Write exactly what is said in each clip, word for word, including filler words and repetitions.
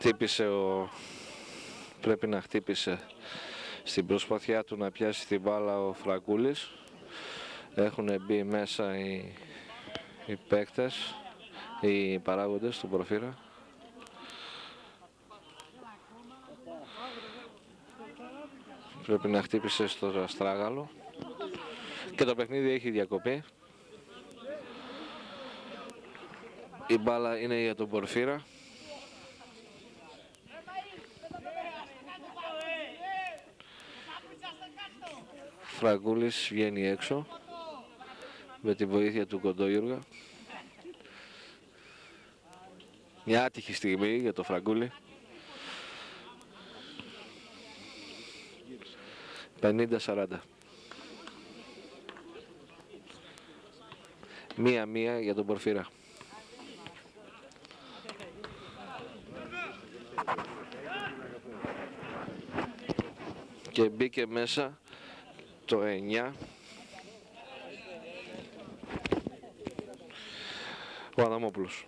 χτύπησε ο... πρέπει να χτύπησε στην προσπάθειά του να πιάσει την μπάλα ο Φραγκούλης. Έχουν μπει μέσα οι, οι παίκτες, οι παράγοντες του Πορφύρα. Πρέπει να χτύπησε στο στράγαλο και το παιχνίδι έχει διακοπεί. Η μπάλα είναι για τον Πορφύρα. Φραγκούλης βγαίνει έξω με τη βοήθεια του Κοντόγιουργα. Μια άτυχη στιγμή για το Φραγκούλη. πενήντα σαράντα. Μία-μία για τον Πορφύρα. Και μπήκε μέσα το εννιά ο Αδαμόπουλος.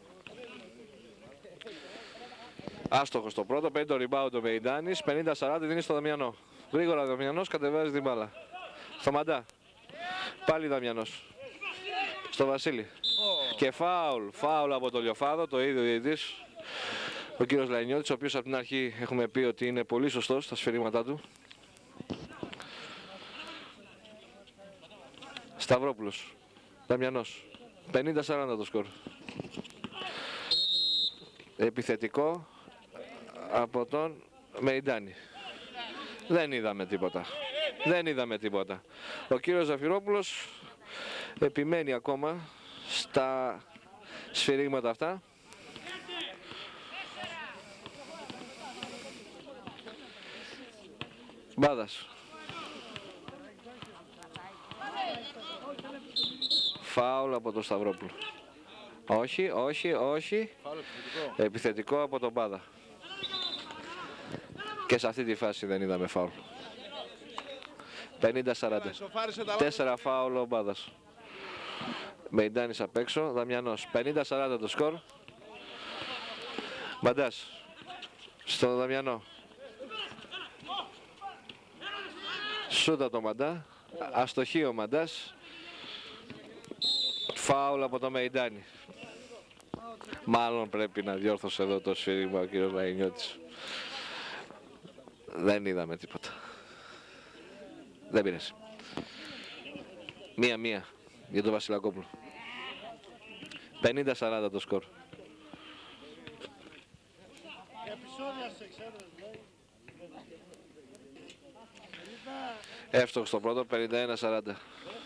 Άστοχος το πρώτο, παίρνει το rebound ο Μεϊντάνης, πενήντα σαράντα δίνει στο Δαμιανό. Γρήγορα ο Δαμιανός κατεβάζει την μπάλα. Στο Μαντά. Πάλι Δαμιανός. Στο Βασίλη. Oh. Και φάουλ, φάουλ από το Λιοφάδο, το ίδιο διαιτητής. Ο κύριος Λαϊνιώτης, ο οποίος από την αρχή έχουμε πει ότι είναι πολύ σωστός στα σφυρίγματά του. Σταυρόπουλος. Δαμιανός. πενήντα σαράντα το σκορ. Επιθετικό από τον Μεϊντάνη. Δεν είδαμε τίποτα. Δεν είδαμε τίποτα. Ο κύριος Ζαφυρόπουλος επιμένει ακόμα στα σφυρίγματα αυτά. Μπάδας. Φάουλ από τον Σταυρόπουλο. Όχι, όχι, όχι. Επιθετικό. Επιθετικό από τον Μπάδα. Και σε αυτή τη φάση δεν είδαμε φάουλ. πενήντα σαράντα. Τέσσερα φάουλ ο Μπάδας. Μεϊντάνης απ' έξω. Δαμιανός. πενήντα σαράντα το σκορ. Μαντάς. Στο Δαμιανό. Σούτα το Μαντά. Αστοχή ο Μαντάς. Φάουλ από το Μεϊντάνη. Μάλλον πρέπει να διόρθωσε εδώ το σφύριγμα ο κύριος Λαϊνιώτης. Δεν είδαμε τίποτα. Δεν πειράζει. Μία-μία για τον Βασιλακόπουλο. πενήντα σαράντα το σκορ. Εύστοχος στο πρώτο, πενήντα ένα σαράντα.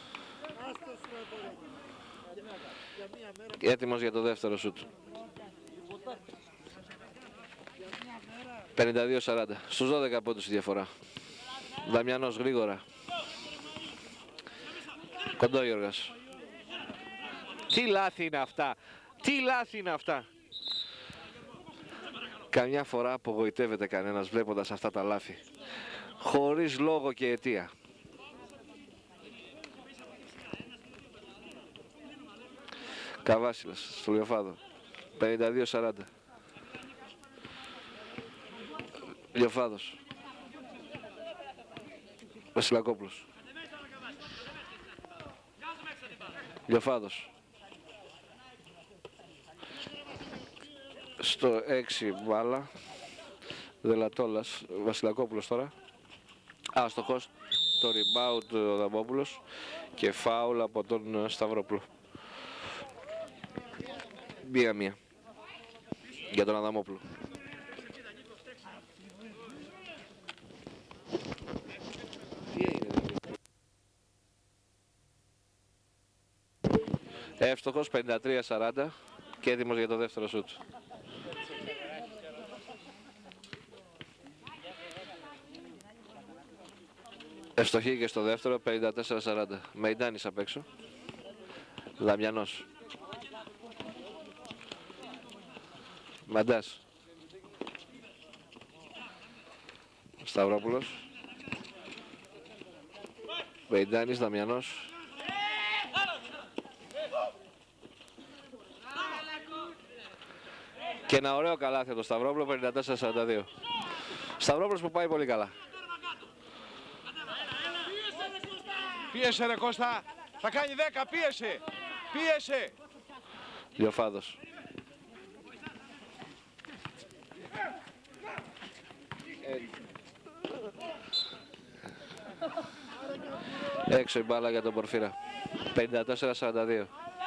Έτοιμος για το δεύτερο σουτ. πενήντα δύο σαράντα. Στους δώδεκα πόντους η διαφορά. Δαμιανός γρήγορα. Κοντόγιοργας. Τι λάθη είναι αυτά. Τι λάθη είναι αυτά. Καμιά φορά απογοητεύεται κανένας βλέποντας αυτά τα λάθη. Χωρίς λόγο και αιτία. Καβάσιλας στο Λιοφάδο. πενήντα δύο σαράντα. Λιοφάδος. Βασιλακόπουλος. Λιοφάδος. Στο έξι μπάλα. Δελατόλας. Βασιλακόπουλος τώρα. Άστοχος. Το rebound ο Δαμόπουλος. Και φάουλ από τον Σταυρόπουλο. Μία-μία για τον Αδαμόπουλο. Εύστοχος, πενήντα τρία σαράντα και έτοιμος για το δεύτερο σούτ. Ευστοχή και στο δεύτερο, πενήντα τέσσερα σαράντα. Μεϊντάνης απ' έξω. Δαμιανός. Μαντάς. Σταυρόπουλος. Μεϊντάνης, Δαμιανός. Και ένα ωραίο καλάθι από το Σταυρόπουλο, πενήντα τέσσερα σαράντα δύο. Σταυρόπουλος που πάει πολύ καλά. Πίεσε ρε Κώστα, θα κάνει δέκα, πίεσε, πίεσε. Λιοφάδος. Έξω η μπάλα για τον Πορφύρα. πενήντα τέσσερα σαράντα δύο.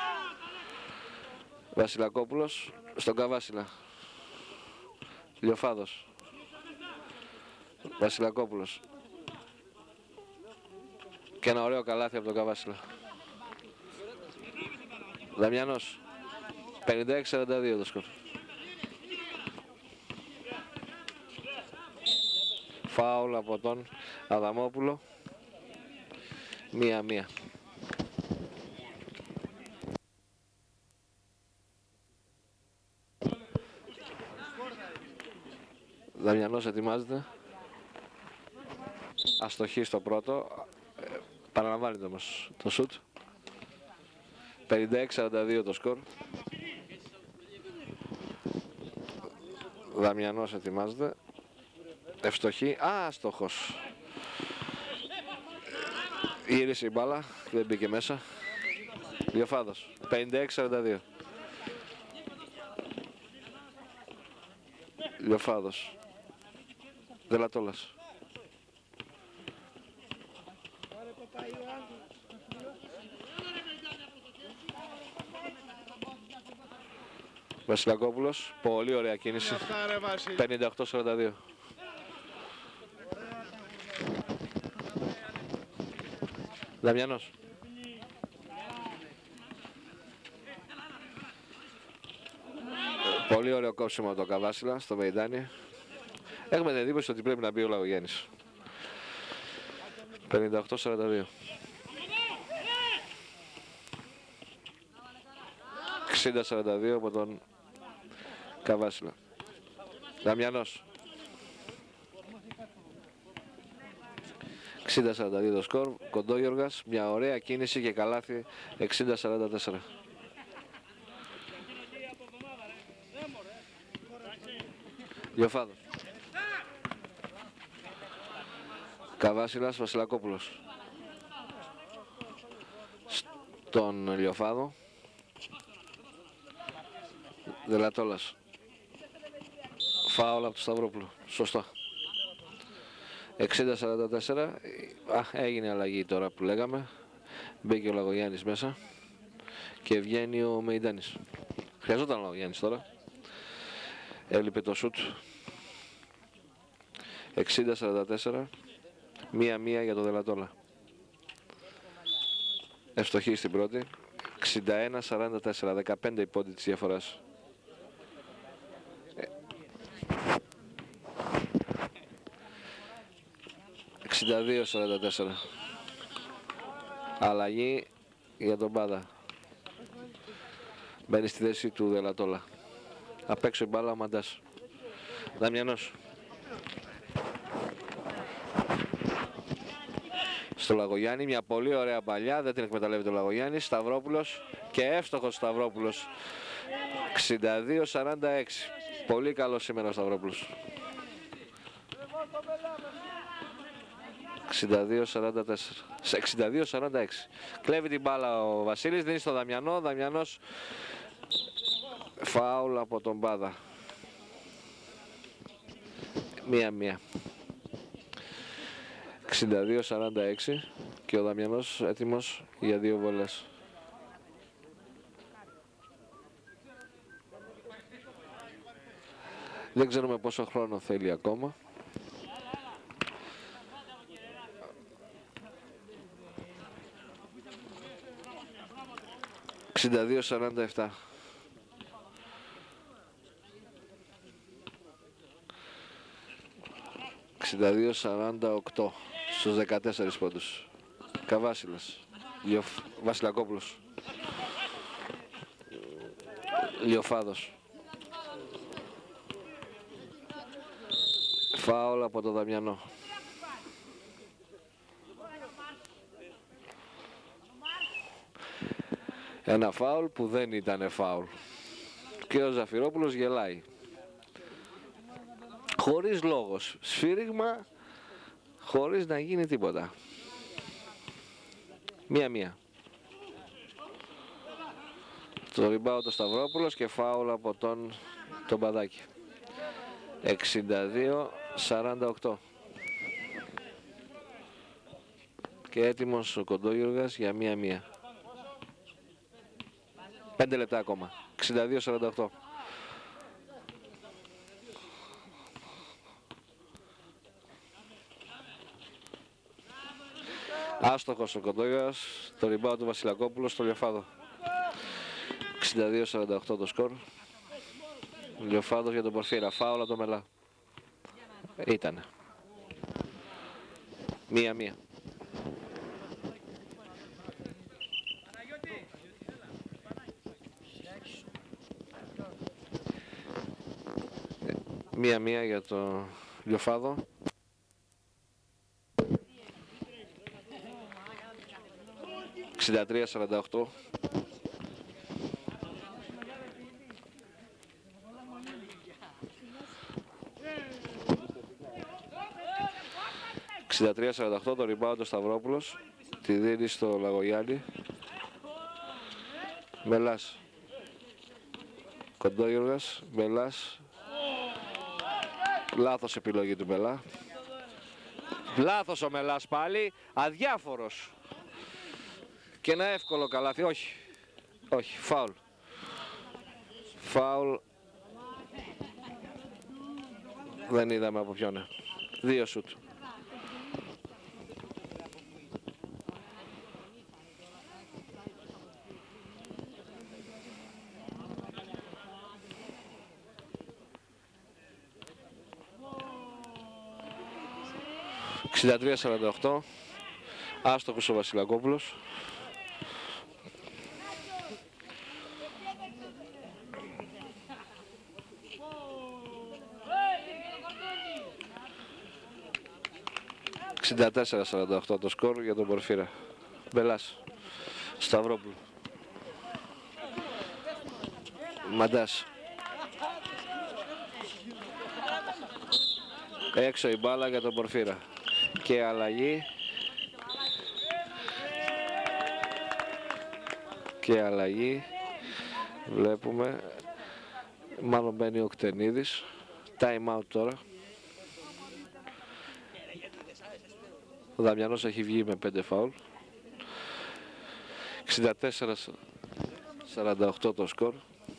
Βασιλακόπουλος στον Καβάσιλα. Λιοφάδος. Βασιλακόπουλος. Και ένα ωραίο καλάθι από τον Καβάσιλα. Δαμιανός. πενήντα έξι σαράντα δύο το σκορ. Φάουλ από τον Αδαμόπουλο. Μία-μία. Δαμιανός ετοιμάζεται. Αστοχή στο πρώτο. Ε, παραλαμβάνεται όμως το σουτ. πενήντα έξι σαράντα δύο το σκορ. Δαμιανός ετοιμάζεται. Ευστοχή. Α, αστοχός. Γύρισε η μπάλα και δεν μπήκε μέσα. Λιοφάδος. πενήντα έξι σαράντα δύο. Λιοφάδος. Δελατόλας. Βασιλακόπουλος. Πολύ ωραία κίνηση. πενήντα οκτώ σαράντα δύο. Δαμιανός. Πολύ ωραίο κόψιμο από το Καβάσιλα στο Μεϊντάνι. Έχουμε την εντύπωση ότι πρέπει να μπει ο Λαγογέννης. πενήντα οκτώ σαράντα δύο. εξήντα σαράντα δύο από τον Καβάσιλα. Δαμιανός. εξήντα σαράντα δύο το σκορ. Κοντόγιοργας. Μια ωραία κίνηση και καλάθι. εξήντα σαράντα τέσσερα. Λιοφάδος. Καβάσιλας, Βασιλακόπουλος. Στον Λιοφάδο. Δελατόλας. Φάουλ από το Σταυρόπουλο. Σωστά. εξήντα σαράντα τέσσερα. Α, έγινε αλλαγή τώρα που λέγαμε. Μπήκε ο Λαγογιάννης μέσα. Και βγαίνει ο Μεϊντάνης. Χρειαζόταν ο Λαγογιάννης τώρα. Έλειπε το σουτ. εξήντα σαράντα τέσσερα. Μία-μία για το Δελατόλα. Ευστοχή στην πρώτη. εξήντα ένα σαράντα τέσσερα. δεκαπέντε η πόντη της διαφοράς. εξήντα δύο σαράντα τέσσερα. Αλλαγή για τον Πάντα. Μπαίνει στη θέση του Δελατόλα. Απ' έξω η μπάλα ο Μαντάς. Δαμιανός. Στο Λαγογιάννη, μια πολύ ωραία παλιά, δεν την εκμεταλλεύεται ο Λαγογιάννης. Σταυρόπουλος και εύστοχος Σταυρόπουλος. εξήντα δύο σαράντα έξι. Πολύ καλό σήμερα ο Σταυρόπουλος. εξήντα δύο σαράντα τέσσερα. εξήντα δύο σαράντα έξι. Κλέβει την μπάλα ο Βασίλης, δίνει στο Δαμιανό. Δαμιανός. Φάουλ από τον Μπάδα. Μία-μία. εξήντα δύο σαράντα έξι και ο Δαμιανός έτοιμος για δύο βολές. Δεν ξέρουμε πόσο χρόνο θέλει ακόμα. εξήντα δύο σαράντα επτά. εξήντα δύο σαράντα οκτώ στους δεκατέσσερις πόντους. Καβάσιλας. Λιοφ... Βασιλακόπουλος. Λιοφάδος. Φάουλ από το Δαμιανό. Ένα φάουλ που δεν ήταν φάουλ. Και ο Ζαφυρόπουλος γελάει. Χωρίς λόγος. Σφύριγμα, χωρίς να γίνει τίποτα. Μία-μία. Το rebound ο Σταυρόπουλος και φάουλ από τον, τον Παδάκη. εξήντα δύο σαράντα οκτώ. Και έτοιμος ο Κοντόγιουργας για μία-μία. Πέντε λεπτά ακόμα. εξήντα δύο σαράντα οκτώ. Άστοχος ο Κοντόγιουργας. Το rebound του Βασιλακόπουλου στο Λιοφάδο. εξήντα δύο σαράντα οκτώ το σκορ. Λιοφάδος για τον Πορφύρα. Φάουλα το Μελά. Ήτανε. Μία-μία. Μία-μία για το Λιοφάδο. εξήντα τρία σαράντα οκτώ. εξήντα τρία σαράντα οκτώ το rebound ο Σταυρόπουλος. Τη δίνει στο Λαγογιάννη. Μελάς. Κοντόγιουργας. Μελάς. Λάθος επιλογή του Μελά. Λάθος ο Μελάς πάλι. Αδιάφορος. Και ένα εύκολο καλάθι. Όχι. Όχι. Φάουλ. Φάουλ. Δεν είδαμε από ποιον. Δύο σουτ. εξήντα τρία σαράντα οκτώ. Άστοχος ο Βασιλακόπουλος. εξήντα τέσσερα σαράντα οκτώ το σκορ για τον Πορφύρα. Μπελάς. Σταυρόπουλο. Μαντάς. Έξω η μπάλα για τον Πορφύρα. Και αλλαγή. Και αλλαγή. Βλέπουμε. Μάλλον μπαίνει ο Κτενίδης. Time out τώρα. Ο Δαμιανός έχει βγει με πέντε φάουλ. εξήντα τέσσερα σαράντα οκτώ το σκορ.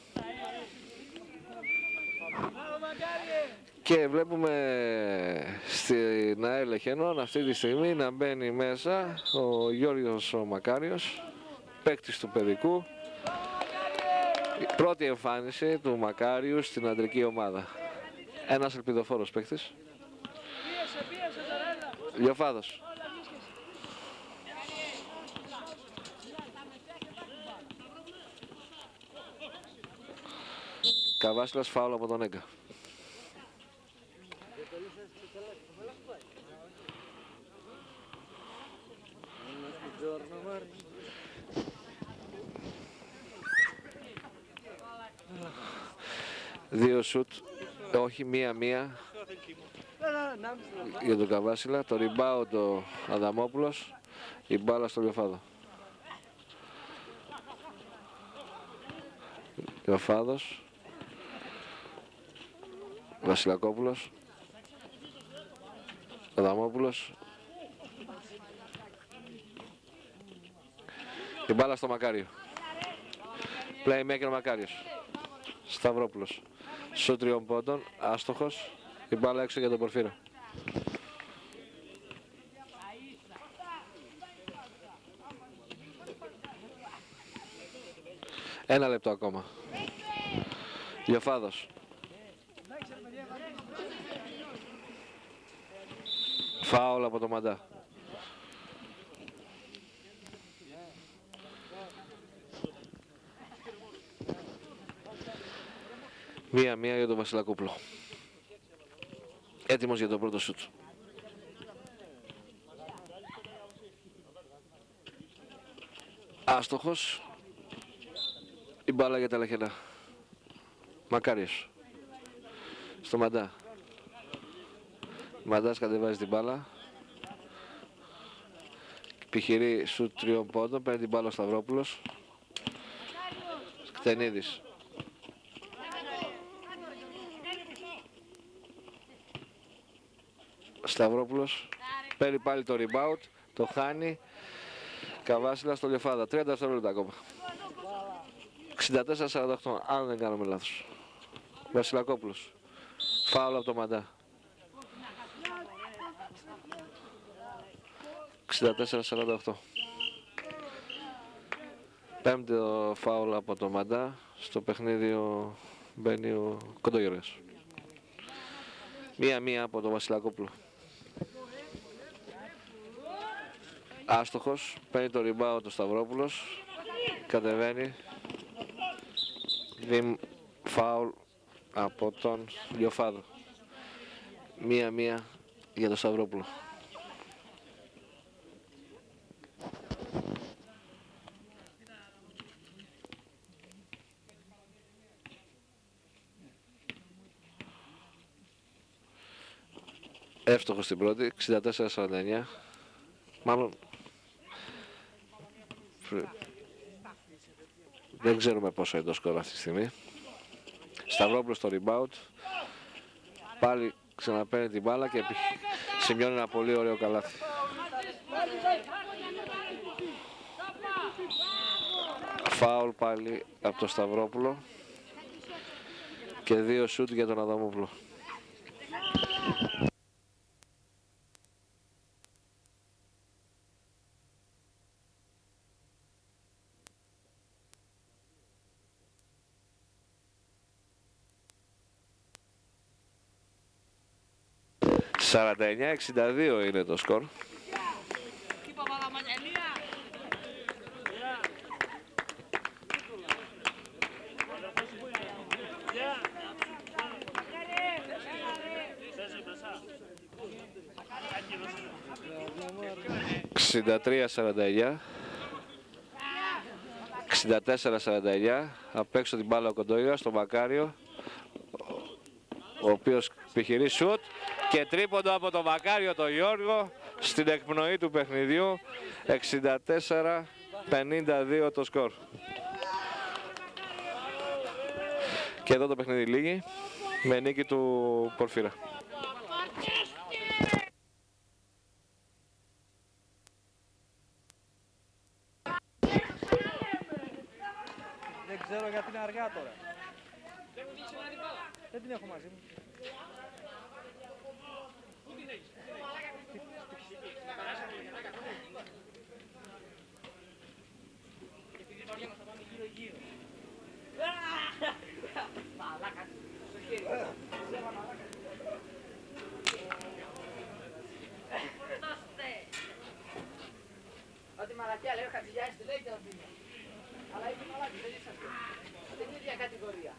Και βλέπουμε στην ΑΕΛ Εχενών αυτή τη στιγμή να μπαίνει μέσα ο Γιώργος ο Μακάριος, παίκτης του παιδικού. Η πρώτη εμφάνιση του Μακάριου στην αντρική ομάδα. Ένας ελπιδοφόρος παίκτης. Λιοφάδος. Καβάσιλας, φάουλ από τον Έγκα. Δύο σουτ, όχι μία-μία για τον Καβάσιλα. Το rebound ο Αδαμόπουλος, η μπάλα στο Λιοφάδο. Λιοφάδος, Βασιλακόπουλος, Αδαμόπουλος. Η μπάλα στο Μακάριο. Playmaker Μακάριος. Σταυρόπουλος. Σου τριών πόντων, άστοχος. Η μπάλα έξω για τον Πορφύρα. Ένα λεπτό ακόμα. Λιοφάδος. Φάουλ από το Μαντά. Μία-μία για τον Βασιλακόπουλο. Έτοιμος για το πρώτο σουτ. Άστοχος. Η μπάλα για τα Λαχενά. Μακάριος. Στο Μαντά. Μαντάς κατεβάζει την μπάλα. Επιχειρεί σουτ τριών πόντων, παίρνει την μπάλα ο Σταυρόπουλος. Κτενίδης. Σταυρόπουλος. Παίρνει πάλι το rebound, το χάνει. Καβάσιλα στο Λιοφάδα. τριάντα δευτερόλεπτα ακόμα. εξήντα τέσσερα σαράντα οκτώ, αν δεν κάνουμε λάθος. Βασιλακόπουλος. Φάουλ από το Μαντά. εξήντα τέσσερα σαράντα οκτώ. Πέμπτο φάουλ από το Μαντά. Στο παιχνίδι ο... μπαίνει ο Κοντογιώργας. Μία-μία από τον Βασιλακόπουλο. Άστοχος. Παίρνει το rebound το Σταυρόπουλος. Κατεβαίνει. Διμ φάουλ από τον Λιοφάδο. Μία-μία για τον Σταυρόπουλο. Εύστοχος στην πρώτη, εξήντα τέσσερα σαράντα εννιά. Μάλλον δεν ξέρουμε πόσο είναι το σκορ αυτή τη στιγμή. Σταυρόπουλος στο rebound. Πάλι ξαναπαίρνει την μπάλα και σημειώνει ένα πολύ ωραίο καλάθι. Φάουλ πάλι από το Σταυρόπουλο και δύο σούτ για τον Αδαμόπουλο. σαράντα εννιά εξήντα δύο είναι το σκορ. εξήντα τρία σαράντα εννιά. εξήντα τέσσερα σαράντα εννιά. Απ' έξω την μπάλα ο Κοντόγιας στο Μακάριο, ο οποίος επιχειρεί σουτ και τρίποντο από τον Μακάριο τον Γιώργο στην εκπνοή του παιχνιδιού. εξήντα τέσσερα πενήντα δύο το σκορ. Και εδώ το παιχνίδι λύγει με νίκη του Πορφύρα. Δεν ξέρω γιατί είναι αργά τώρα. Δεν την έχω μαζί μου. Ό,τι μαλακιά λέει ο Χατζηγιάννης τη λέει και όχι. Αλλά είναι μαλάκι, δεν είσαστε. Δεν είναι ίδια κατηγορία.